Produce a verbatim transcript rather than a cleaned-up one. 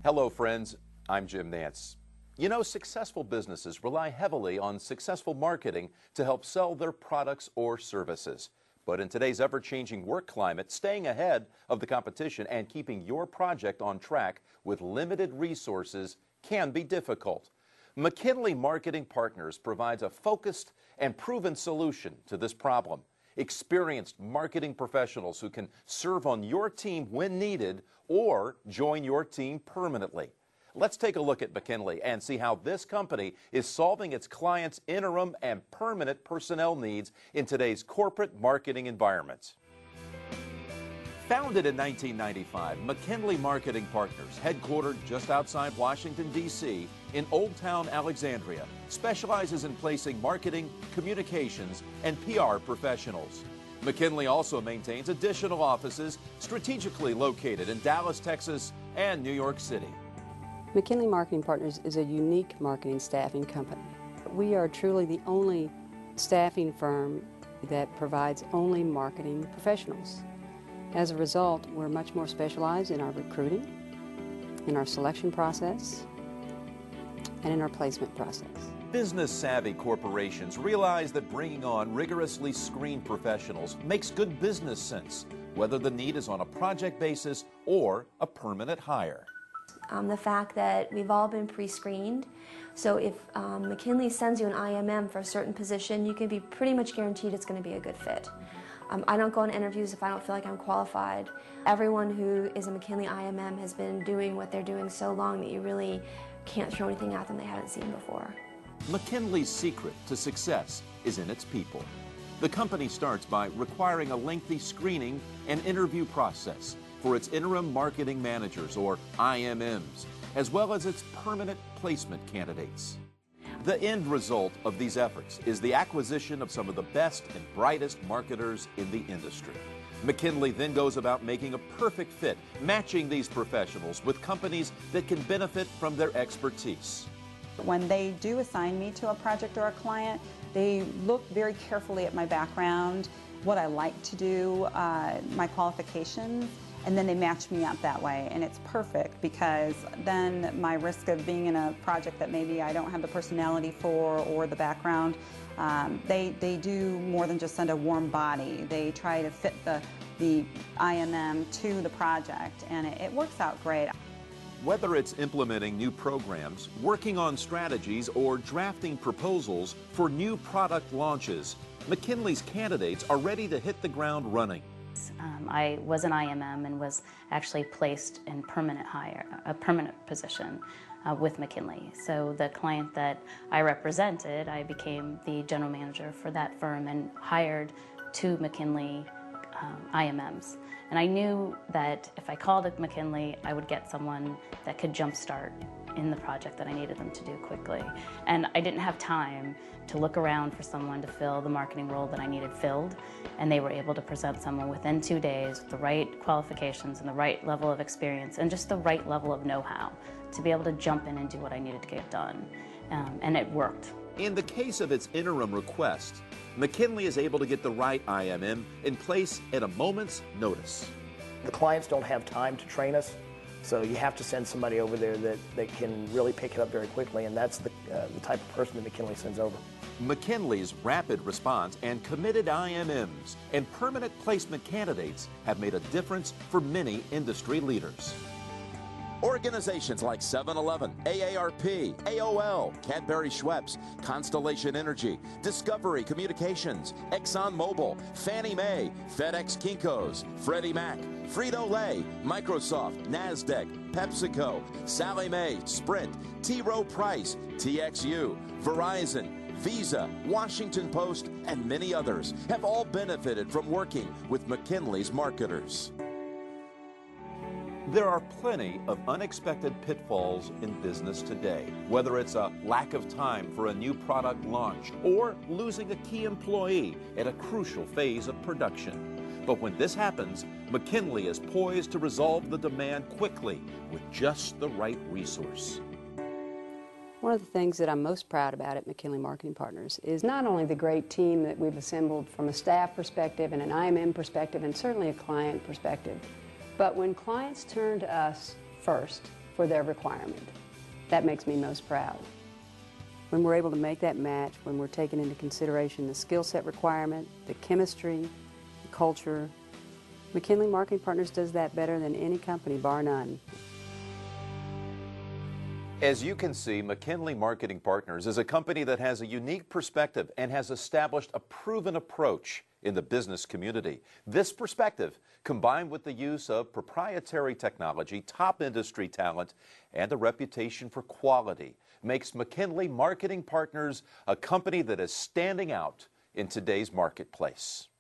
Hello, friends. I'm Jim Nance. You know, successful businesses rely heavily on successful marketing to help sell their products or services. But in today's ever-changing work climate, staying ahead of the competition and keeping your project on track with limited resources can be difficult. McKinley Marketing Partners provides a focused and proven solution to this problem. Experienced marketing professionals who can serve on your team when needed or join your team permanently. Let's take a look at McKinley and see how this company is solving its clients' interim and permanent personnel needs in today's corporate marketing environment. Founded in nineteen ninety-five, McKinley Marketing Partners, headquartered just outside Washington, D C in Old Town Alexandria, specializes in placing marketing, communications, and P R professionals. McKinley also maintains additional offices strategically located in Dallas, Texas, and New York City. McKinley Marketing Partners is a unique marketing staffing company. We are truly the only staffing firm that provides only marketing professionals. As a result, we're much more specialized in our recruiting, in our selection process, and in our placement process. Business-savvy corporations realize that bringing on rigorously screened professionals makes good business sense, whether the need is on a project basis or a permanent hire. Um, the fact that we've all been pre-screened, so if um, McKinley sends you an I M M for a certain position, you can be pretty much guaranteed it's going to be a good fit. Um, I don't go on interviews if I don't feel like I'm qualified. Everyone who is a McKinley I M M has been doing what they're doing so long that you really can't throw anything at them they haven't seen before. McKinley's secret to success is in its people. The company starts by requiring a lengthy screening and interview process for its interim marketing managers, or I M Ms, as well as its permanent placement candidates. The end result of these efforts is the acquisition of some of the best and brightest marketers in the industry. McKinley then goes about making a perfect fit, matching these professionals with companies that can benefit from their expertise. When they do assign me to a project or a client, they look very carefully at my background, what I like to do, uh, my qualifications, and then they match me up that way. And it's perfect because then my risk of being in a project that maybe I don't have the personality for or the background, um, they, they do more than just send a warm body. They try to fit the, the I M M to the project, and it, it works out great. Whether it's implementing new programs, working on strategies, or drafting proposals for new product launches, McKinley's candidates are ready to hit the ground running. Um, I was an I M M and was actually placed in permanent hire, a permanent position uh, with McKinley. So the client that I represented, I became the general manager for that firm and hired two McKinley um, I M Ms. And I knew that if I called at McKinley, I would get someone that could jumpstart in the project that I needed them to do quickly. And I didn't have time to look around for someone to fill the marketing role that I needed filled, and they were able to present someone within two days with the right qualifications and the right level of experience and just the right level of know-how to be able to jump in and do what I needed to get done. Um, and it worked. In the case of its interim request, McKinley is able to get the right I M M in place at a moment's notice. The clients don't have time to train us, so you have to send somebody over there that, that can really pick it up very quickly, and that's the, uh, the type of person that McKinley sends over. McKinley's rapid response and committed I M Ms and permanent placement candidates have made a difference for many industry leaders. Organizations like seven eleven, A A R P, A O L, Cadbury Schweppes, Constellation Energy, Discovery Communications, ExxonMobil, Fannie Mae, FedEx Kinko's, Freddie Mac, Frito-Lay, Microsoft, NASDAQ, PepsiCo, Sallie Mae, Sprint, T. Rowe Price, T X U, Verizon, Visa, Washington Post, and many others have all benefited from working with McKinley's marketers. There are plenty of unexpected pitfalls in business today, whether it's a lack of time for a new product launch or losing a key employee at a crucial phase of production. But when this happens, McKinley is poised to resolve the demand quickly with just the right resource. One of the things that I'm most proud about at McKinley Marketing Partners is not only the great team that we've assembled from a staff perspective and an I M M perspective and certainly a client perspective, but when clients turn to us first for their requirement. That makes me most proud. When we're able to make that match, when we're taking into consideration the skill set requirement, the chemistry, the culture, McKinley Marketing Partners does that better than any company, bar none. As you can see, McKinley Marketing Partners is a company that has a unique perspective and has established a proven approach in the business community. This perspective, combined with the use of proprietary technology, top industry talent, and a reputation for quality, makes McKinley Marketing Partners a company that is standing out in today's marketplace.